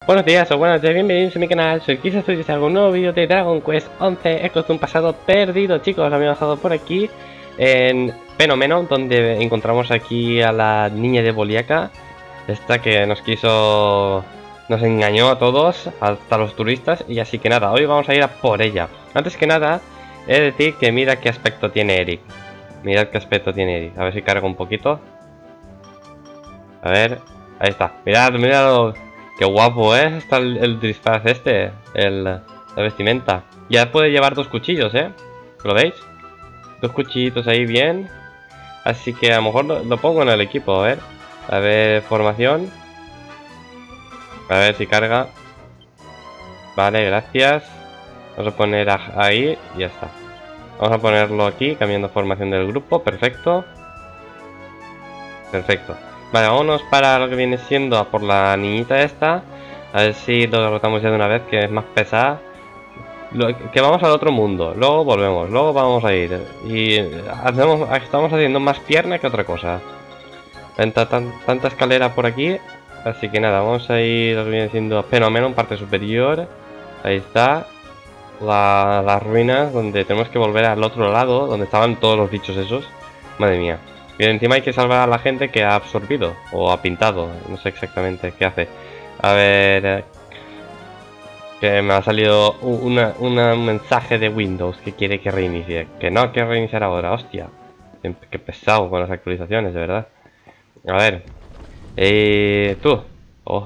Buenos días o buenas noches, bienvenidos a mi canal, soy Kisa, soy de un nuevo vídeo de Dragon Quest 11, Ecos de un pasado perdido. Chicos, lo habíamos dejado por aquí en Fenomeno, donde encontramos aquí a la niña de Boliaca, esta que nos engañó a todos, hasta los turistas, y así que nada, hoy vamos a ir a por ella. Antes que nada, he de decir que mira qué aspecto tiene Eric. Mirad qué aspecto tiene Eric, a ver si cargo un poquito. A ver, ahí está, mirad. Qué guapo, ¿eh? Está el disfraz este, la vestimenta. Ya puede llevar dos cuchillos, ¿eh? ¿Lo veis? Dos cuchillitos ahí bien. Así que a lo mejor lo pongo en el equipo, a ver. A ver, formación. A ver si carga. Vale, gracias. Vamos a poner ahí y ya está. Vamos a ponerlo aquí, cambiando formación del grupo. Perfecto. Perfecto. Vale, vámonos para lo que viene siendo a por la niñita esta. A ver si lo derrotamos ya de una vez, que es más pesada. Que vamos al otro mundo, luego volvemos, luego vamos a ir. Y estamos haciendo más pierna que otra cosa. Tanta escalera por aquí. Así que nada, vamos a ir lo que viene siendo Fenomeno en parte superior. Ahí está. Las ruinas, donde tenemos que volver al otro lado, donde estaban todos los bichos esos. Madre mía. Y encima hay que salvar a la gente que ha absorbido o ha pintado, no sé exactamente qué hace. A ver, que me ha salido un mensaje de Windows que quiere que reinicie. Que no, que reiniciar ahora, hostia. Qué pesado con las actualizaciones, de verdad. A ver, tú. Oh.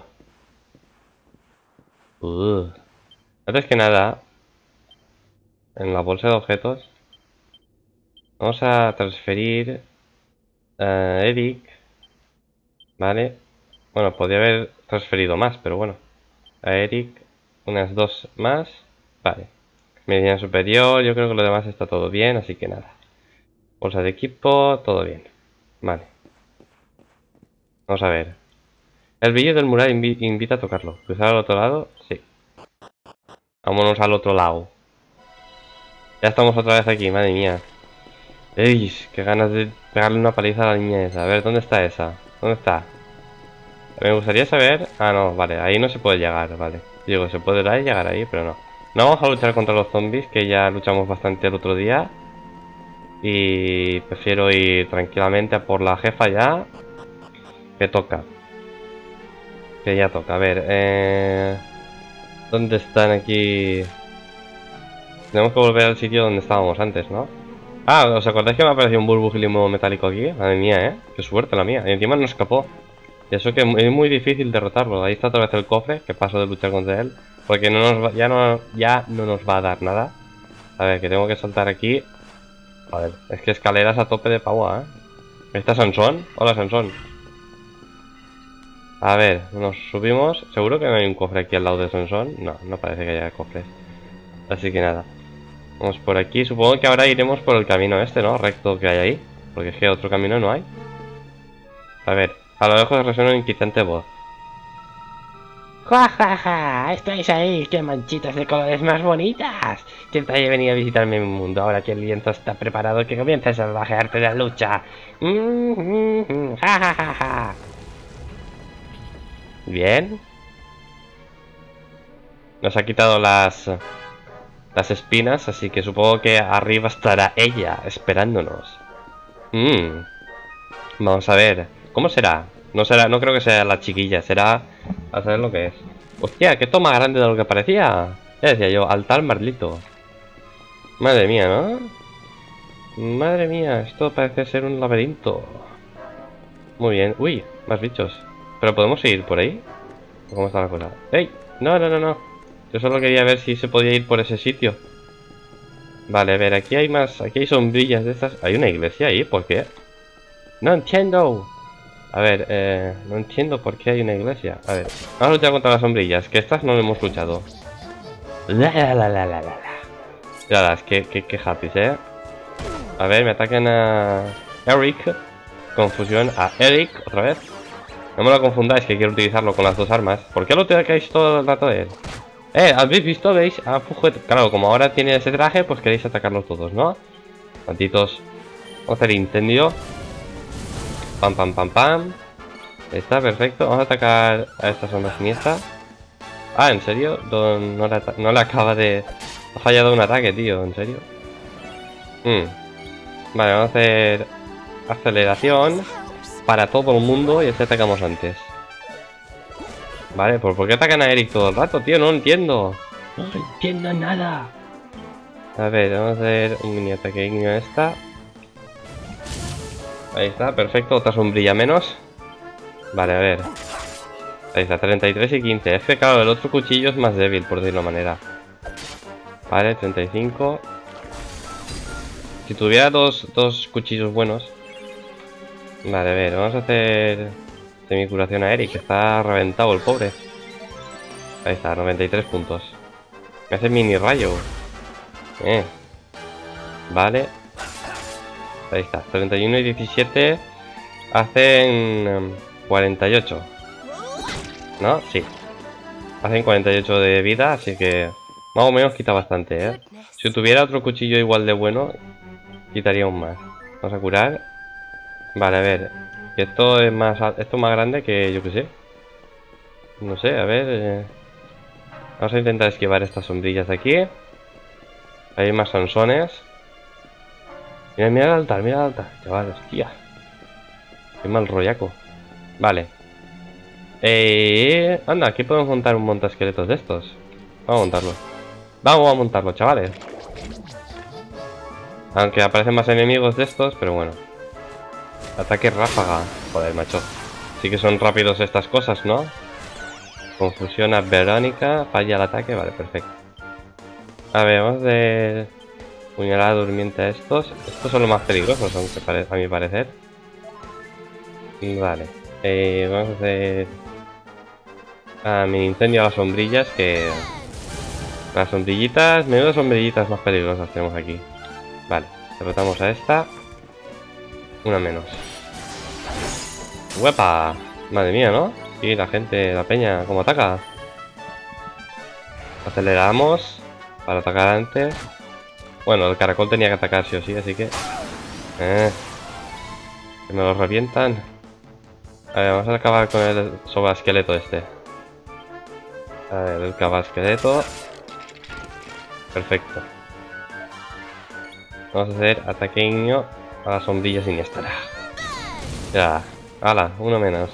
Antes que nada, en la bolsa de objetos, vamos a transferir Eric. Vale. Bueno, podría haber transferido más, pero bueno. A Eric, unas dos más. Vale. Medicina superior, yo creo que lo demás está todo bien, así que nada. Bolsa de equipo, todo bien. Vale. Vamos a ver. El brillo del mural invita a tocarlo. ¿Cruzar al otro lado? Sí. Vámonos al otro lado. Ya estamos otra vez aquí, madre mía. ¡Ey! Qué ganas de pegarle una paliza a la niña esa. A ver, ¿dónde está esa? ¿Dónde está? Me gustaría saber... Ah, no, vale, ahí no se puede llegar, vale. Digo, se podrá llegar ahí, pero no. No vamos a luchar contra los zombies, que ya luchamos bastante el otro día. Y prefiero ir tranquilamente a por la jefa ya. Que toca. Que ya toca. A ver, ¿dónde están aquí? Tenemos que volver al sitio donde estábamos antes, ¿no? Ah, ¿os acordáis que me ha aparecido un burbujilimo metálico aquí? Madre mía, ¿eh? Qué suerte la mía. Y encima no escapó. Y eso que es muy difícil derrotarlo. Ahí está otra vez el cofre, que paso de luchar contra él. Porque ya no nos va a dar nada. A ver, que tengo que saltar aquí. A ver, es que escaleras a tope de pava, ¿eh? ¿Está Sansón? Hola, Sansón. A ver, nos subimos. ¿Seguro que no hay un cofre aquí al lado de Sansón? No, no parece que haya cofres. Así que nada. Vamos por aquí. Supongo que ahora iremos por el camino este, ¿no? Recto que hay ahí. Porque es que otro camino no hay. A ver, a lo lejos resuena una inquietante voz. ¡Ja, ja, ja! ¿Estáis ahí? ¡Qué manchitas de colores más bonitas! Siempre he venido a visitarme mi mundo. Ahora que el viento está preparado, que comience el salvaje arte de la lucha. ¡Ja, ja, ja, ja! Bien. Nos ha quitado las espinas, así que supongo que arriba estará ella, esperándonos. Vamos a ver. ¿Cómo será? No creo que sea la chiquilla, será... A saber lo que es. Hostia, qué toma grande de lo que parecía. Ya decía yo, altar maldito. Madre mía, ¿no? Madre mía, esto parece ser un laberinto. Muy bien. Uy, más bichos. ¿Pero podemos ir por ahí? ¿Cómo está la cosa? ¡Ey! No, no, no, no. Yo solo quería ver si se podía ir por ese sitio. Vale, a ver, aquí hay más... Aquí hay sombrillas de estas. ¿Hay una iglesia ahí? ¿Por qué? No entiendo. A ver, no entiendo por qué hay una iglesia. A ver, vamos a luchar contra las sombrillas, que estas no hemos luchado. Ya es que happy, ¿eh? A ver, me atacan a Eric. Confusión a Eric, otra vez. No me lo confundáis, que quiero utilizarlo con las dos armas. ¿Por qué lo atacáis todo el rato de él? ¿Habéis visto? ¿Veis? Claro, como ahora tiene ese traje, pues queréis atacarlos todos, ¿no? Malditos. Vamos a hacer incendio. Pam, pam, pam, pam. Está perfecto. Vamos a atacar a esta zona siniestra. Ah, ¿en serio? No le acaba de... Ha fallado un ataque, tío, ¿en serio? Vale, vamos a hacer aceleración para todo el mundo y así atacamos antes. Vale, ¿por qué atacan a Eric todo el rato, tío? No entiendo. No entiendo nada. A ver, vamos a hacer un mini ataque ignio a esta. Ahí está, perfecto, otra sombrilla menos. Vale, a ver. Ahí está, 33 y 15. Es que claro, el otro cuchillo es más débil, por decirlo de manera. Vale, 35. Si tuviera dos cuchillos buenos. Vale, a ver, vamos a hacer semicuración a Eric, que está reventado el pobre. Ahí está, 93 puntos. Me hace mini rayo. Vale. Ahí está, 31 y 17 hacen 48. ¿No? Sí. Hacen 48 de vida, así que más o menos quita bastante, ¿eh? Si tuviera otro cuchillo igual de bueno, quitaría aún más. Vamos a curar. Vale, a ver. Esto es más grande que yo que sé. No sé, a ver. Vamos a intentar esquivar estas sombrillas de aquí. Hay más sansones. Mira, mira el altar, mira el altar. Chaval, hostia. Qué mal rollaco. Vale. Anda, aquí podemos montar un montaesqueletos de estos. Vamos a montarlo. Vamos a montarlo, chavales. Aunque aparecen más enemigos de estos, pero bueno. Ataque ráfaga. Joder, macho. Sí que son rápidos estas cosas, ¿no? Confusión a Verónica. Falla el ataque. Vale, perfecto. A ver, vamos de puñalada durmiente a estos. Estos son los más peligrosos, aunque a mi parecer. Vale. Vamos a hacer... mini incendio a las sombrillas, que... Las sombrillitas... Menudas sombrillitas más peligrosas tenemos aquí. Vale. Derrotamos a esta. Una menos. ¡Huepa! Madre mía, ¿no? Y la gente, la peña, ¿cómo ataca? Aceleramos para atacar antes. Bueno, el caracol tenía que atacar sí o sí, así que... que me lo revientan. A ver, vamos a acabar con el sobreesqueleto este. A ver, el cabasqueleto. Perfecto. Vamos a hacer ataque ignio a la sombrilla siniestra. Ya. Hala, uno menos.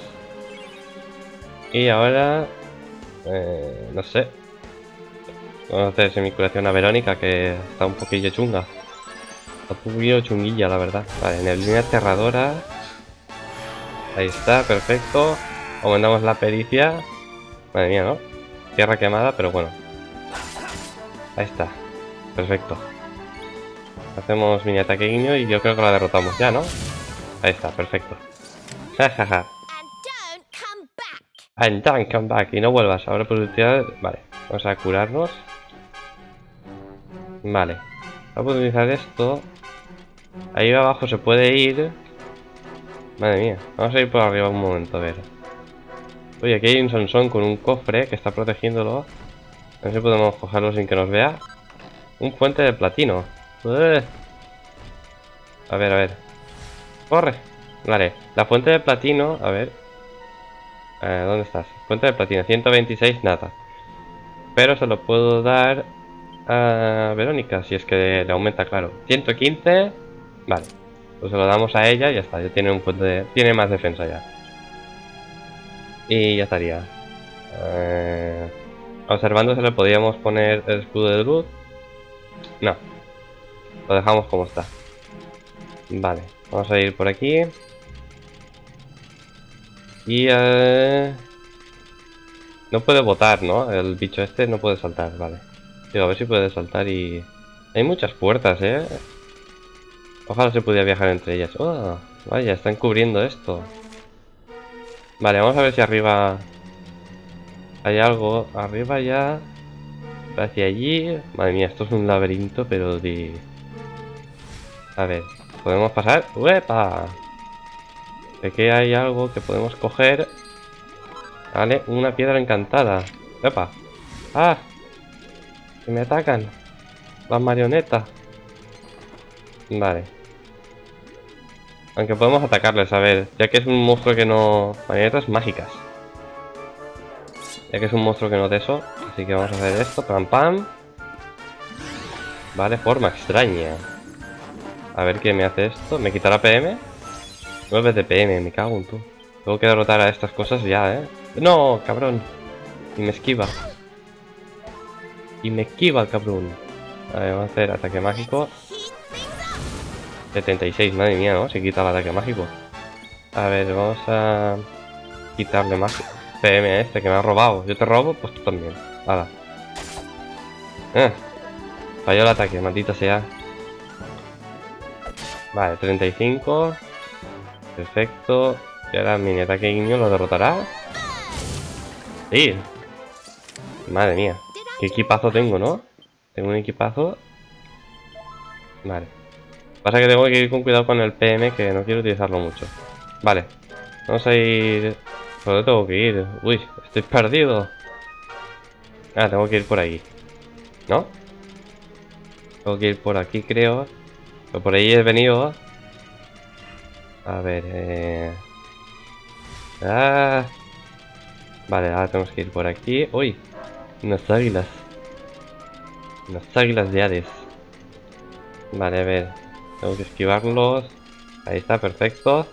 Y ahora... no sé. Vamos a hacer semicuración a Verónica, que está un poquillo chunga. Está un poquillo chunguilla, la verdad. Vale, neblina aterradora. Ahí está, perfecto. Aumentamos la pericia. Madre mía, ¿no? Tierra quemada, pero bueno. Ahí está. Perfecto. Hacemos mini ataque ignio y yo creo que la derrotamos ya, ¿no? Ahí está, perfecto. Jajaja. And don't come back. Y no vuelvas. Ahora por utilizar... Vale. Vamos a curarnos. Vale. Vamos a utilizar esto. Ahí abajo se puede ir. Madre mía. Vamos a ir por arriba un momento, a ver. Oye, aquí hay un Sansón con un cofre que está protegiéndolo. A ver si podemos cogerlo sin que nos vea. Un fuente de platino. A ver, a ver. ¡Corre! Vale. La fuente de platino, a ver. ¿Dónde estás? Fuente de platino, 126, nada. Pero se lo puedo dar a Verónica, si es que le aumenta, claro. 115, vale. Pues se lo damos a ella y ya está. Ya tiene un fuente de... Tiene más defensa ya. Y ya estaría. Observando se le podríamos poner el escudo de luz. No. Lo dejamos como está. Vale. Vamos a ir por aquí. Y no puede botar, ¿no? El bicho este no puede saltar, vale. Digo, a ver si puede saltar y... Hay muchas puertas, ¿eh? Ojalá se pudiera viajar entre ellas. Oh, vaya, están cubriendo esto. Vale, vamos a ver si arriba... Hay algo. Arriba ya... Hacia allí... Madre mía, esto es un laberinto, pero de... A ver, ¿podemos pasar? ¡Uepa! Aquí hay algo que podemos coger. Vale, una piedra encantada. ¡Epa! ¡Ah! Que me atacan las marionetas. Vale. Aunque podemos atacarles, a ver. Ya que es un monstruo que no... Marionetas mágicas. Ya que es un monstruo que no de eso. Así que vamos a hacer esto, pam pam. Vale, forma extraña. A ver qué me hace esto. ¿Me quitará PM? 9 de PM, me cago en tú. Tengo que derrotar a estas cosas ya, ¿eh? ¡No, cabrón! Y me esquiva. Y me esquiva el cabrón. A ver, vamos a hacer ataque mágico. 76, madre mía, ¿no? Se quita el ataque mágico. A ver, vamos a quitarle más PM a este que me ha robado. Yo te robo, pues tú también. Hala. Falló el ataque, maldita sea. Vale, 35. Perfecto. Y ahora mini ataque guiño lo derrotará. Sí. Madre mía. Qué equipazo tengo, ¿no? Tengo un equipazo. Vale. Pasa que tengo que ir con cuidado con el PM, que no quiero utilizarlo mucho. Vale. Vamos a ir... ¿Por dónde tengo que ir? Uy, estoy perdido. Ah, tengo que ir por ahí. ¿No? Tengo que ir por aquí, creo. Pero por ahí he venido. A ver, Ah. Vale, ahora tenemos que ir por aquí. Uy, unas águilas. Unas águilas de Hades. Vale, a ver. Tengo que esquivarlos. Ahí está, perfecto.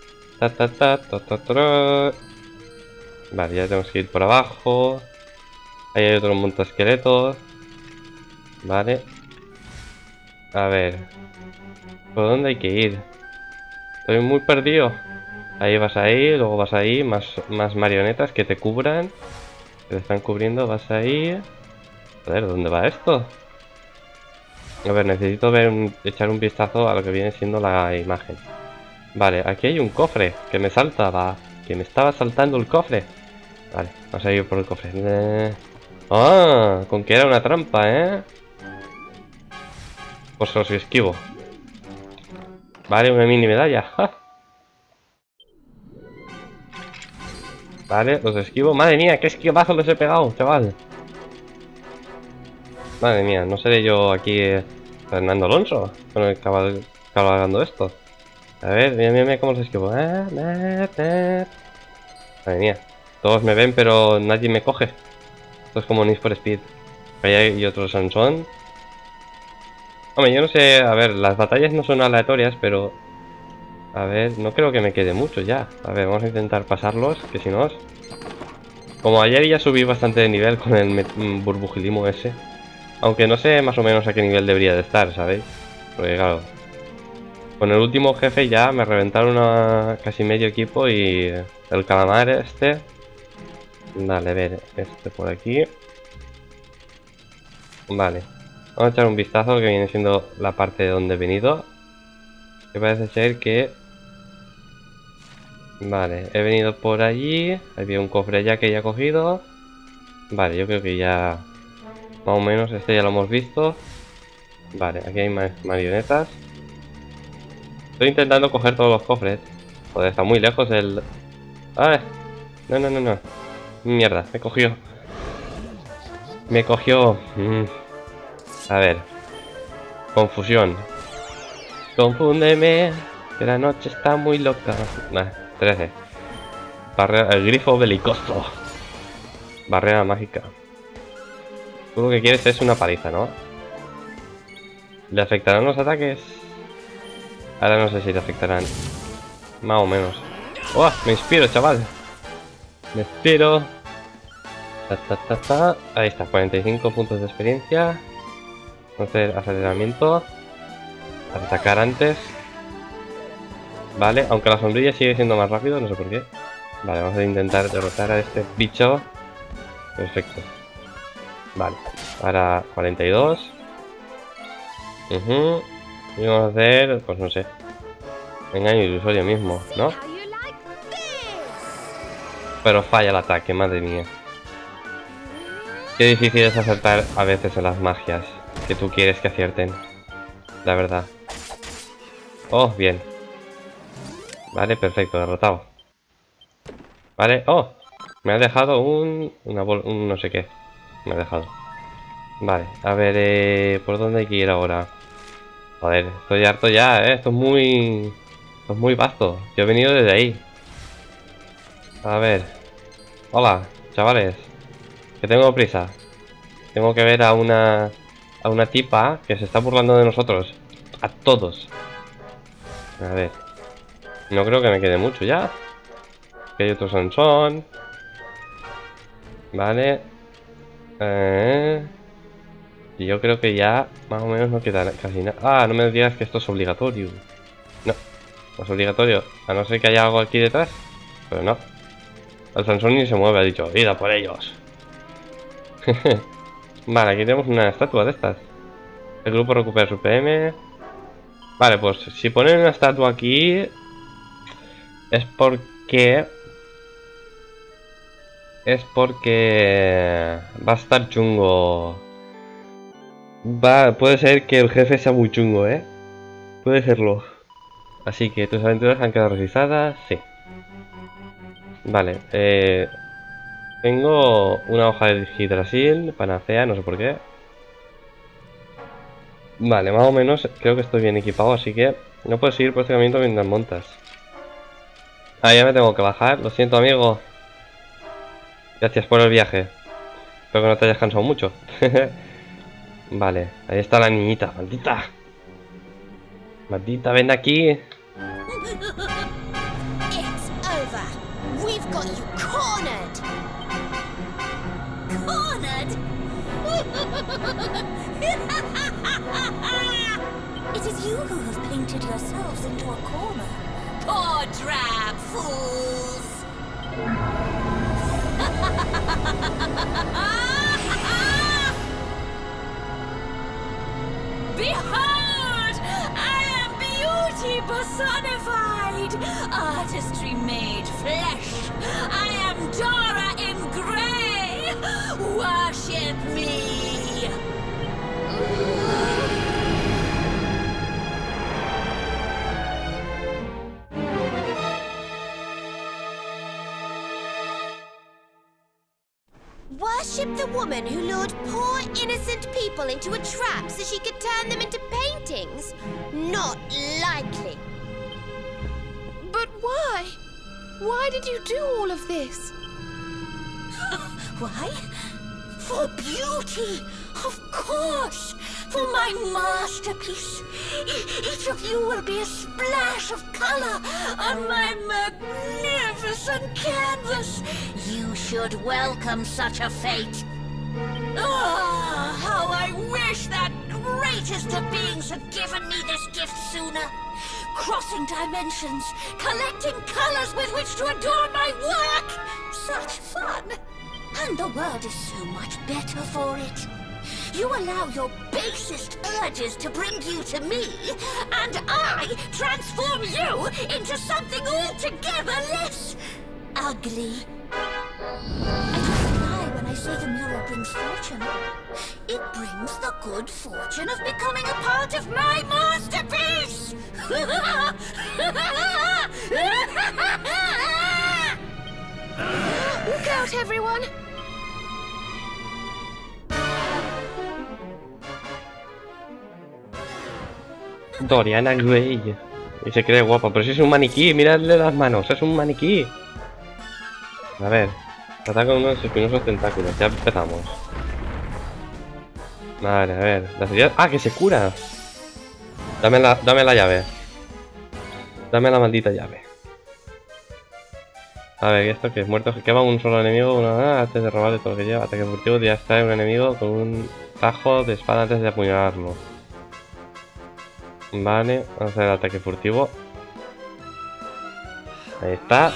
Vale, ya tenemos que ir por abajo. Ahí hay otro montón de esqueletos. Vale. A ver. ¿Por dónde hay que ir? Estoy muy perdido. Ahí vas ahí, luego vas ahí. Más marionetas que te cubran. Que te están cubriendo, vas ahí. Joder, ¿dónde va esto? A ver, necesito echar un vistazo a lo que viene siendo la imagen. Vale, aquí hay un cofre que me saltaba. Que me estaba saltando el cofre. Vale, vamos a ir por el cofre. ¡Ah! Con que era una trampa, ¿eh? Pues os esquivo. Vale, una mini medalla. ¡Ja! Vale, los esquivo. Madre mía, qué esquivazo les he pegado, chaval. Madre mía, no seré yo aquí Fernando Alonso con el cabalgando esto. A ver, mira cómo los esquivo. Madre mía, todos me ven pero nadie me coge. Esto es como Need for Speed. Ahí hay otro Sansón. Hombre, yo no sé, a ver, las batallas no son aleatorias, pero... A ver, no creo que me quede mucho ya. A ver, vamos a intentar pasarlos, que si no... Como ayer ya subí bastante de nivel con el burbujilimo ese. Aunque no sé más o menos a qué nivel debería de estar, ¿sabéis? Porque claro... Con el último jefe ya me reventaron casi medio equipo y... El calamar este... Vale, a ver, este por aquí. Vale. Vamos a echar un vistazo a lo que viene siendo la parte de donde he venido. Que parece ser que... Vale, he venido por allí. Había un cofre ya que ya he cogido. Vale, yo creo que ya... Más o menos este ya lo hemos visto. Vale, aquí hay más marionetas. Estoy intentando coger todos los cofres. Joder, está muy lejos el... ¡Ah! No. Mierda, me cogió. Me cogió. A ver. Confusión. Confúndeme. Que la noche está muy loca. Nah, 13. Barrera, el grifo belicoso. Barrera mágica. Tú lo que quieres es una paliza, ¿no? ¿Le afectarán los ataques? Ahora no sé si le afectarán. Más o menos. ¡Oh! Me inspiro, chaval. Me inspiro. Ahí está, 45 puntos de experiencia. Entonces, aceleramiento. Para atacar antes. Vale, aunque la sombrilla sigue siendo más rápido, no sé por qué. Vale, vamos a intentar derrotar a este bicho. Perfecto. Vale, ahora 42. Y vamos a hacer, pues no sé, engaño ilusorio mismo, ¿no? Pero falla el ataque, madre mía. Qué difícil es acertar a veces en las magias que tú quieres que acierten. La verdad. Oh, bien. Vale, perfecto, derrotado. Vale, oh. Me ha dejado un no sé qué. Me ha dejado. Vale, a ver, ¿por dónde hay que ir ahora? Joder, estoy harto ya, Esto es muy... Esto es muy vasto. Yo he venido desde ahí. A ver. Hola, chavales. Que tengo prisa. Tengo que ver a una tipa que se está burlando de nosotros. A todos. A ver. No creo que me quede mucho ya. Que hay otro Sansón. Vale. Y yo creo que ya más o menos no queda casi nada. Ah, no me digas que esto es obligatorio. No, no es obligatorio. A no ser que haya algo aquí detrás. Pero no. El Sansón ni se mueve, ha dicho, ida por ellos. Vale, aquí tenemos una estatua de estas. El grupo recupera su PM. Vale, pues si ponen una estatua aquí es porque va a estar chungo. Puede ser que el jefe sea muy chungo, ¿eh? Puede serlo. Así que tus aventuras han quedado registradas. Sí. Vale, tengo una hoja de Yggdrasil, panacea, no sé por qué. Vale, más o menos creo que estoy bien equipado, así que no puedo seguir por este camino mientras montas. Ah, ya me tengo que bajar, lo siento amigo. Gracias por el viaje. Espero que no te hayas cansado mucho. Vale, ahí está la niñita, maldita. Maldita, ven aquí. It's over. We've got you cornered. Cornered? It is you who have painted yourselves into a corner. Poor drab fools. Behold! I am beauty personified! Artistry made flesh! I am Dora in grey! Worship me! Worship the woman who lured poor innocent people into a trap so she could turn them into paintings? Not likely. But why? Why did you do all of this? Why? For beauty, of course. For my masterpiece. Each of you will be a splash of color on my magnificent canvas. You should welcome such a fate. Ah, how I wish that greatest of beings had given me this gift sooner. Crossing dimensions, collecting colors with which to adorn my work. Such fun. And the world is so much better for it. You allow your basest urges to bring you to me, and I transform you into something altogether less ugly. I don't lie when I say the mural brings fortune. It brings the good fortune of becoming a part of my masterpiece! Look out, everyone! Doriana Gray. Y se cree guapa, pero si es un maniquí, miradle las manos, es un maniquí. A ver, ataca con unos espinosos tentáculos, ya empezamos. Vale, a ver, la señal... ¡Ah, que se cura! Dame la llave. Dame la maldita llave. A ver, ¿y esto qué es? Muerto que quema un solo enemigo antes de robarle todo lo que lleva. Ataque furtivo, ya está un enemigo con un tajo de espada antes de apuñalarlo. Vale, vamos a hacer el ataque furtivo. Ahí está.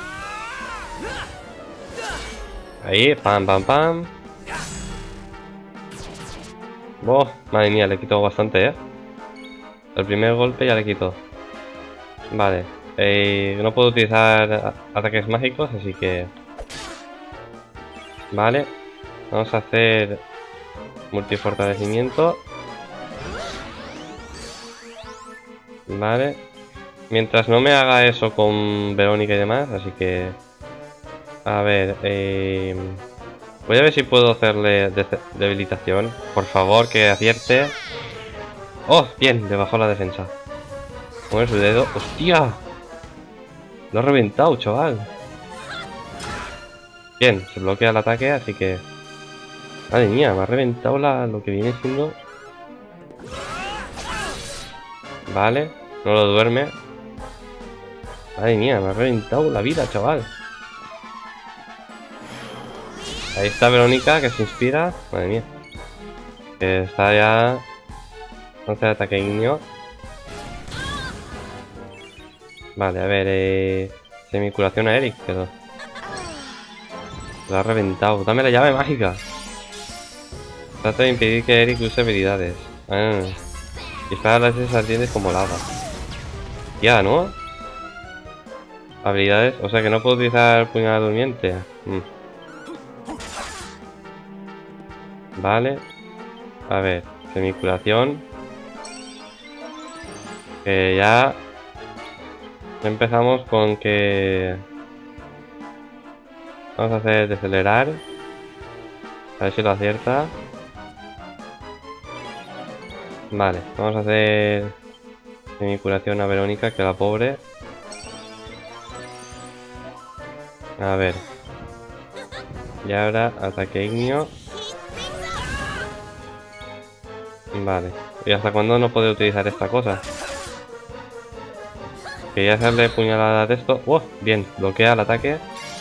Ahí, pam, pam, pam. Oh, madre mía, le quito bastante, El primer golpe ya le quito. Vale, no puedo utilizar ataques mágicos, así que... Vale, vamos a hacer multifortalecimiento. Vale, mientras no me haga eso con Verónica y demás, así que... A ver, voy a ver si puedo hacerle debilitación. Por favor, que acierte. ¡Oh! Bien, le bajó la defensa. Mueve su dedo. ¡Hostia! Lo ha reventado, chaval. Bien, se bloquea el ataque, así que... Madre mía, me ha reventado lo que viene siendo. Vale, no lo duerme. Madre mía, me ha reventado la vida, chaval. Ahí está Verónica, que se inspira. Madre mía. Que está ya... Entonces ataque ignio. Vale, a ver, semicuración a Eric, quedó. Lo ha reventado. Dame la llave mágica. Trata de impedir que Eric use habilidades. Dispara las ardientes como lava. Ya, ¿no? Habilidades. O sea que no puedo utilizar puñalada durmiente. Vale. A ver, semicuración. Que ya empezamos con que... Vamos a hacer decelerar. A ver si lo acierta. Vale, vamos a hacer semicuración a Verónica, que la pobre. A ver. Y ahora ataque ignio. Vale. ¿Y hasta cuándo no puedo utilizar esta cosa? Quería hacerle puñalada de esto. Bien, bloquea el ataque.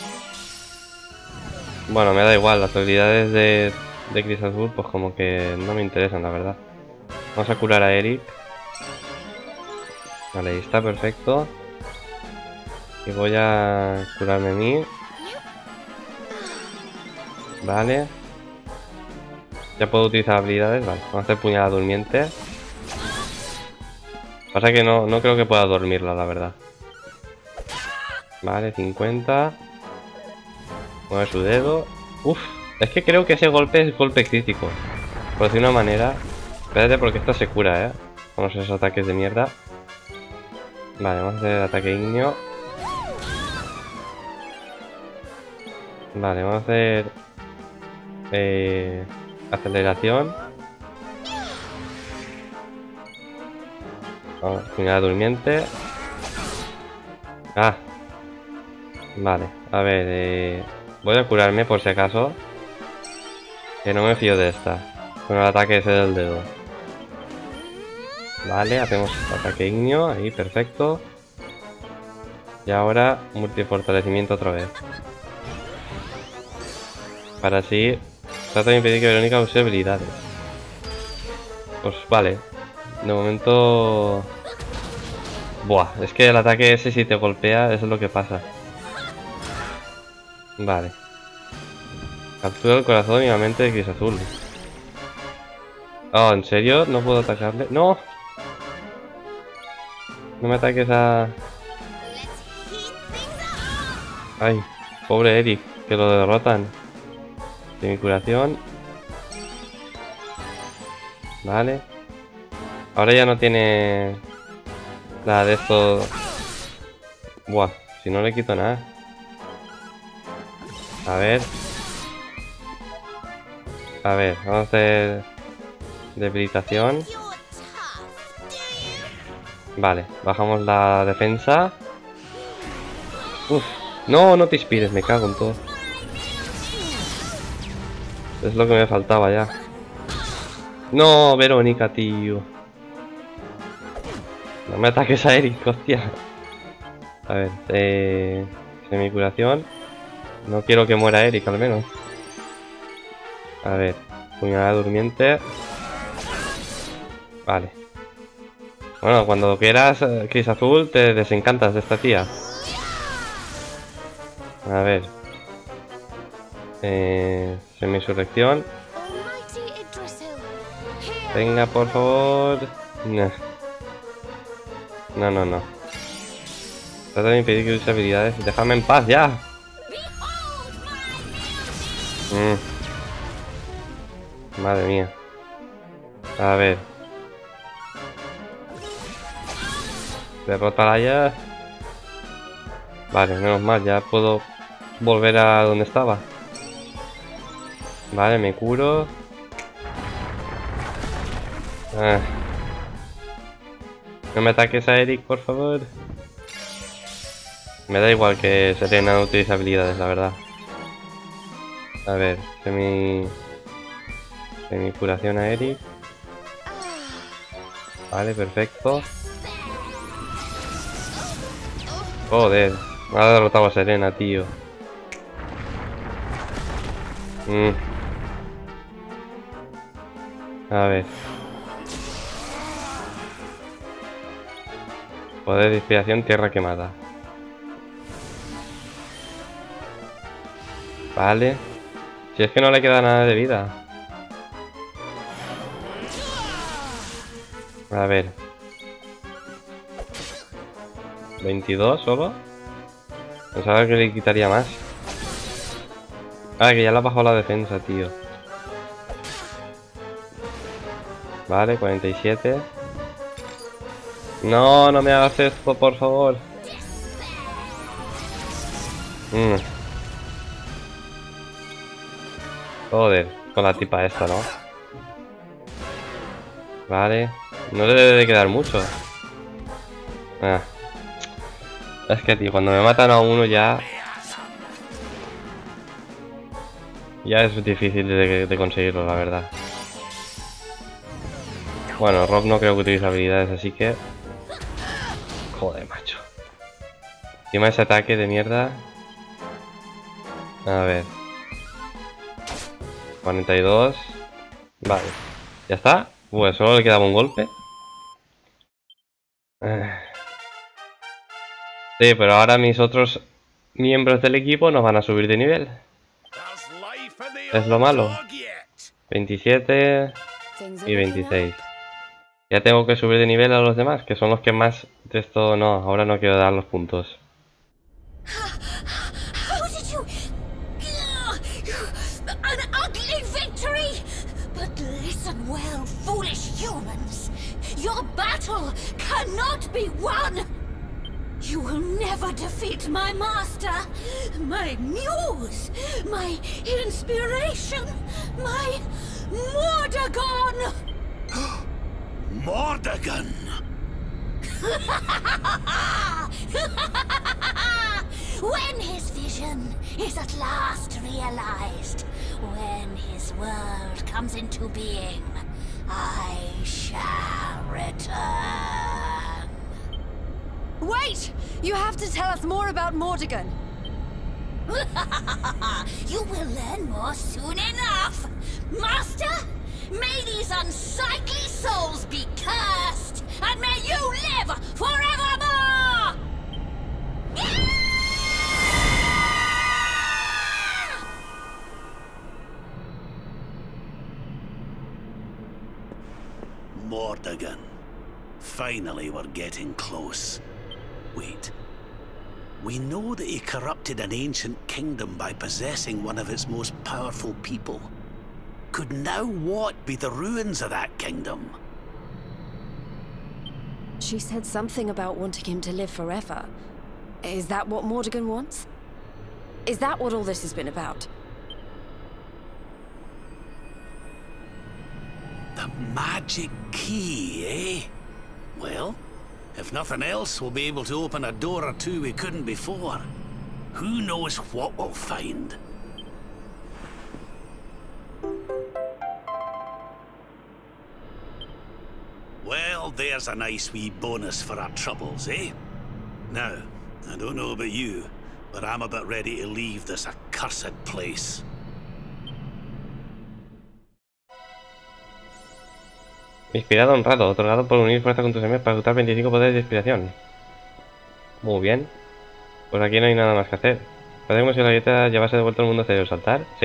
Bueno, me da igual, las habilidades de Gris Azul pues como que no me interesan, la verdad. Vamos a curar a Eric. Vale, ahí está, perfecto. Y voy a curarme a mí. Vale. Ya puedo utilizar habilidades, vale. Vamos a hacer puñalada durmiente. Pasa que no creo que pueda dormirla, la verdad. Vale, 50. Mueve su dedo. Uf, es que creo que ese golpe es golpe crítico. Por decir una manera. Espérate porque esto se cura, Vamos a esos ataques de mierda. Vale, vamos a hacer el ataque ignio. Vale, vamos a hacer... aceleración. Vamos, puñalada durmiente. Vale, a ver, voy a curarme por si acaso. Que no me fío de esta. Con el ataque ese del dedo. Vale, hacemos ataque ignio. Ahí, perfecto. Y ahora multifortalecimiento otra vez. Para así... Trata de impedir que Verónica use habilidades. Pues vale. De momento... Buah, es que el ataque ese si te golpea, eso es lo que pasa. Vale. Captura el corazón y la mente de Gris Azul. Oh, ¿en serio? ¿No puedo atacarle? ¡No! No me ataques a... Ay, pobre Eric, que lo derrotan. Semicuración. Vale. Ahora ya no tiene... Nada de esto... Buah, si no le quito nada. A ver. A ver, vamos a hacer... Debilitación. Vale, bajamos la defensa. Uf, no te inspires, me cago en todo. Es lo que me faltaba ya. No, Verónica, tío. No me ataques a Eric, hostia. A ver, semicuración. No quiero que muera Eric, al menos. A ver, puñalada durmiente. Vale. Bueno, cuando quieras, Gris Azul, te desencantas de esta tía. A ver. Semisurrección. Venga, por favor. No. Trata de impedir que use habilidades. Déjame en paz ya. Madre mía. A ver. Derrótala ya. Vale, menos mal, ya puedo volver a donde estaba. Vale, me curo. No me ataques a Eric, por favor. Me da igual que Serena no utilice habilidades, la verdad. A ver, Semicuración a Eric. Vale, perfecto. Joder, me ha derrotado a Serena, tío. A ver. Poder de inspiración, tierra quemada. Vale. Si es que no le queda nada de vida. A ver. 22 solo. Pensaba que le quitaría más. Ah, que ya le ha bajado la defensa, tío. Vale, 47. No, no me hagas esto, por favor. Joder, con la tipa esta, ¿no? Vale. No le debe de quedar mucho. Es que, tío, cuando me matan a uno ya... Ya es difícil de conseguirlo, la verdad. Bueno, Rob no creo que utilice habilidades, así que... Joder, macho. Encima ese ataque de mierda. A ver. 42. Vale. ¿Ya está? Pues solo le quedaba un golpe. Sí, pero ahora mis otros miembros del equipo nos van a subir de nivel. Es lo malo. 27 y 26. Ya tengo que subir de nivel a los demás, que son los que más de esto... No, ahora no quiero dar los puntos. How did you... An ugly victory! But listen well, foolish humans. Your battle cannot be won! You will never defeat my master, my muse, my inspiration, my Mordegon! Mordegon! When his vision is at last realized, when his world comes into being, I shall return. Wait! You have to tell us more about Mordegon. You will learn more soon enough. Master, may these unsightly souls be cursed, and may you live forevermore! Mordegon. Finally, we're getting close. Wait. We know that he corrupted an ancient kingdom by possessing one of its most powerful people. Could now what be the ruins of that kingdom? She said something about wanting him to live forever. Is that what Mordegon wants? Is that what all this has been about? The magic key, eh? Well, if nothing else, we'll be able to open a door or two we couldn't before. Who knows what we'll find? Well, there's a nice wee bonus for our troubles, eh? Now, I don't know about you, but I'm about ready to leave this accursed place. Inspirado honrado, otorgado por unir fuerza con tus enemigos para ejecutar 25 poderes de inspiración. Muy bien. Pues aquí no hay nada más que hacer. ¿Parece como si la galleta llevase de vuelta al mundo exterior? ¿Saltar? Sí.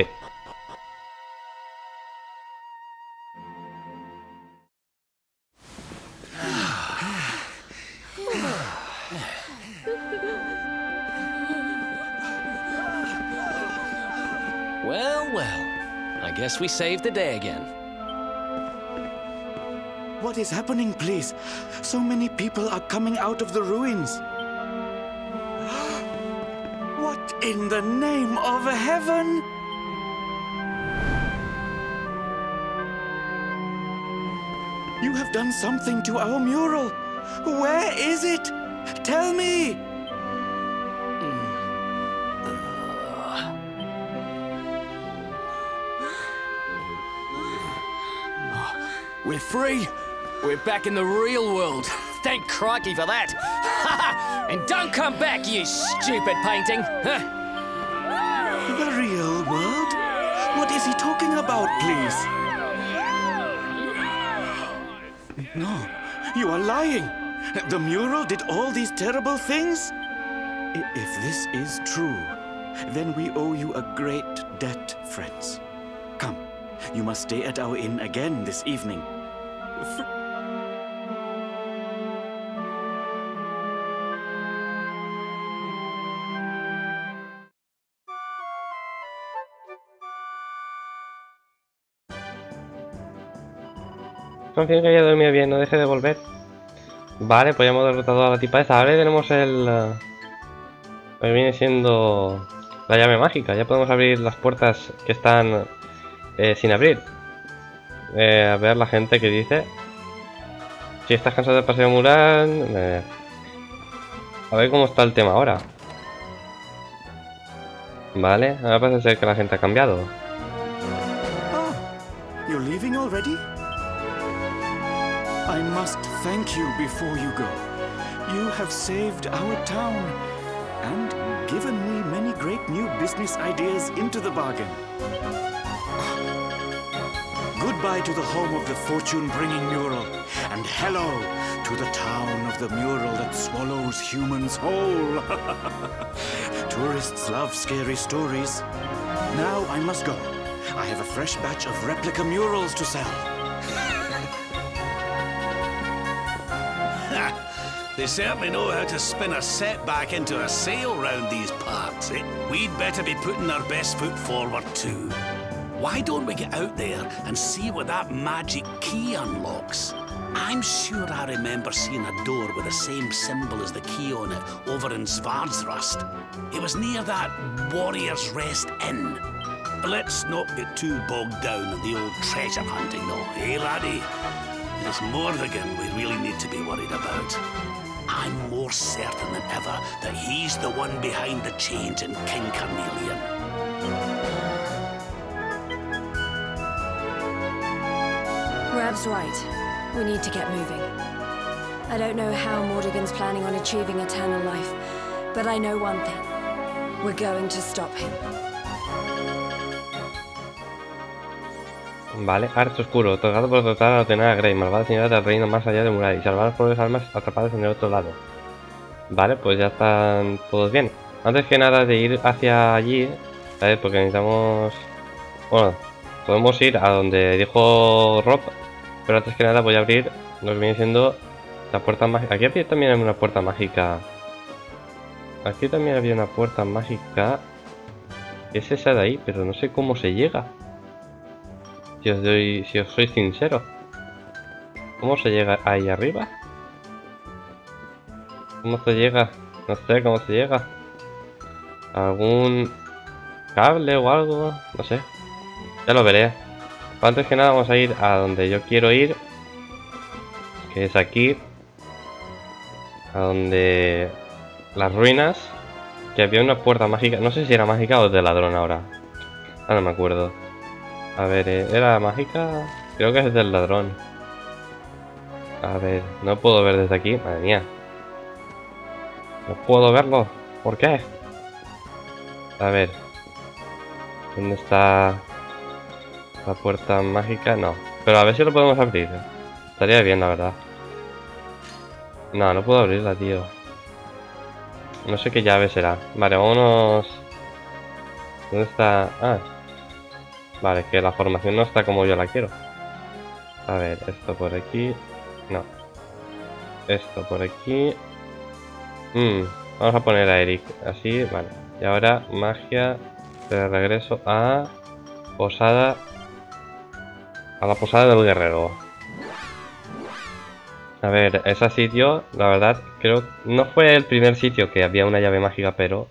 Well, well. I guess we saved the day again. What is happening, please? So many people are coming out of the ruins. What in the name of heaven? You have done something to our mural. Where is it? Tell me! We're free. We're back in the real world. Thank crikey for that. And don't come back, you stupid painting. The real world? What is he talking about, please? No, you are lying. The mural did all these terrible things? If this is true, then we owe you a great debt, friends. Come, you must stay at our inn again this evening. Confío en que haya dormido bien, no deje de volver. Vale, pues ya hemos derrotado a la tipa esa. Ahora tenemos el... que viene siendo la llave mágica. Ya podemos abrir las puertas que están sin abrir. A ver la gente que dice. Si estás cansado del paseo mural... a ver cómo está el tema ahora. Vale, ahora parece ser que la gente ha cambiado. Oh, you're leaving already? I must thank you before you go. You have saved our town and given me many great new business ideas into the bargain. Goodbye to the home of the fortune-bringing mural, and hello to the town of the mural that swallows humans whole. Tourists love scary stories. Now I must go. I have a fresh batch of replica murals to sell. They certainly know how to spin a setback into a sail round these parts, eh? We'd better be putting our best foot forward too. Why don't we get out there and see what that magic key unlocks? I'm sure I remember seeing a door with the same symbol as the key on it over in Svardsrust. It was near that Warrior's Rest Inn. Let's not get too bogged down in the old treasure hunting though, eh laddie? It's Mordegon we really need to be worried about. I'm more certain than ever that he's the one behind the change in King Carnelian. Rab's right. We need to get moving. I don't know how Mordegon's planning on achieving eternal life, but I know one thing. We're going to stop him. Vale, Arte Oscuro, otorgado por tratar a ordenar a Grey, malvada señora del reino más allá de Murai, y salvar a las pobres almas atrapadas en el otro lado. Vale, pues ya están todos bien. Antes que nada de ir hacia allí, ¿sabes? Porque necesitamos... Bueno, podemos ir a donde dijo Rob, pero antes que nada voy a abrir lo que viene siendo la puerta mágica. Aquí también hay una puerta mágica. Aquí también había una puerta mágica. Es esa de ahí, pero no sé cómo se llega. Si os soy sincero. ¿Cómo se llega ahí arriba? ¿Cómo se llega? No sé cómo se llega. ¿Algún cable o algo? No sé. Ya lo veré. Antes que nada vamos a ir a donde yo quiero ir. Que es aquí. A donde... Las ruinas. Que había una puerta mágica. No sé si era mágica o de ladrón ahora. Ah, no me acuerdo. A ver, ¿era mágica? Creo que es del ladrón. A ver, no puedo ver desde aquí. Madre mía. No puedo verlo. ¿Por qué? A ver. ¿Dónde está la puerta mágica? No. Pero a ver si lo podemos abrir. Estaría bien, la verdad. No, no puedo abrirla, tío. No sé qué llave será. Vale, vámonos. ¿Dónde está? Ah. Vale, que la formación no está como yo la quiero. A ver, esto por aquí. No. Esto por aquí. Vamos a poner a Eric. Así, vale. Y ahora magia de regreso a posada. A la posada del guerrero. A ver, ese sitio, la verdad, creo... No fue el primer sitio que había una llave mágica, pero...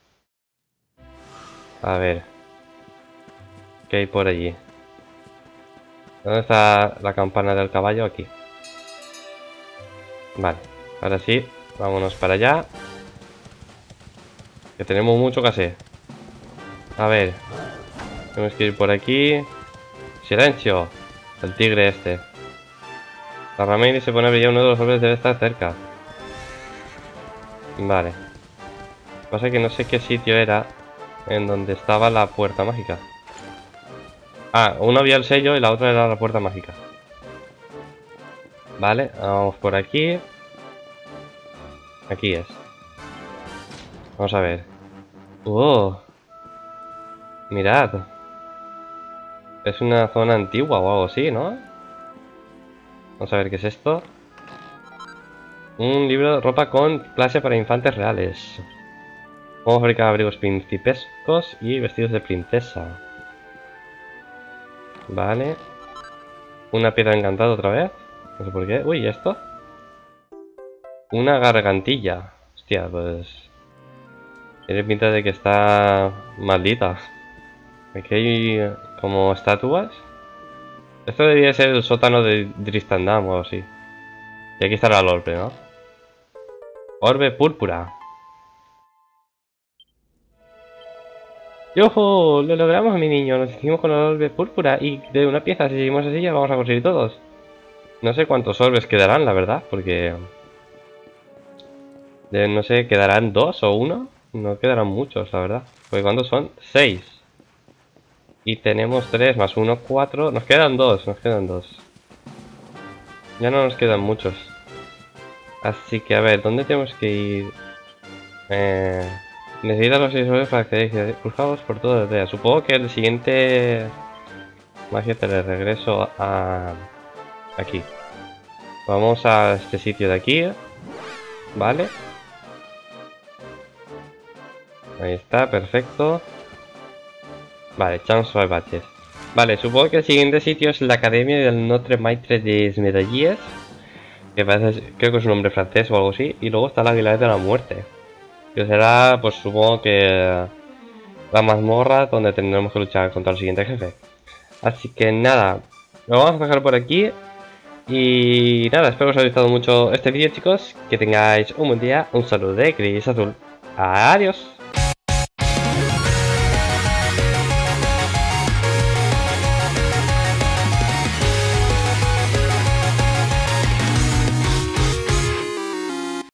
A ver... ¿Qué hay por allí? ¿Dónde está la campana del caballo? Aquí. Vale, ahora sí, vámonos para allá. Que tenemos mucho que hacer. A ver. Tenemos que ir por aquí. ¡Silencio! El tigre este. La rama iris se pone a brillar, uno de los orbes debe estar cerca. Vale. Lo que pasa es que no sé qué sitio era en donde estaba la puerta mágica. Ah, uno había el sello y la otra era la puerta mágica. Vale, vamos por aquí. Aquí es. Vamos a ver. Mirad. Es una zona antigua o algo así, ¿no? Vamos a ver qué es esto. Un libro de ropa con clase para infantes reales. Cómo fabricar abrigos principescos y vestidos de princesa. Vale. Una piedra encantada otra vez. No sé por qué. Uy, ¿y esto? Una gargantilla. Hostia, pues... tiene pinta de que está maldita. Aquí hay como estatuas. Esto debería ser el sótano de Tristandam o algo así. Y aquí estará el orbe, ¿no? Orbe púrpura. ¡Yojo! Lo logramos, mi niño. Nos hicimos con el orbe púrpura. Y de una pieza, si seguimos así, ya vamos a conseguir todos. No sé cuántos orbes quedarán, la verdad, porque... no sé, ¿quedarán 2 o 1? No quedarán muchos, la verdad. Porque ¿cuántos son? 6. Y tenemos 3 más 1, 4. Nos quedan 2, Ya no nos quedan muchos. Así que a ver, ¿dónde tenemos que ir? Necesitas los 6 orbes para que buscamos por todo el día. Supongo que el siguiente... magia te le regreso a... aquí. Vamos a este sitio de aquí. Vale. Ahí está, perfecto. Vale, Chance of Badges. Vale, supongo que el siguiente sitio es la Academia del Notre Maitre des Medalliers. Que parece, creo que es un nombre francés o algo así. Y luego está la Aguilar de la Muerte. Que será, pues supongo que... la mazmorra donde tendremos que luchar contra el siguiente jefe. Así que nada, lo vamos a dejar por aquí. Y nada, espero que os haya gustado mucho este vídeo, chicos. Que tengáis un buen día. Un saludo de Gris Azul. Adiós.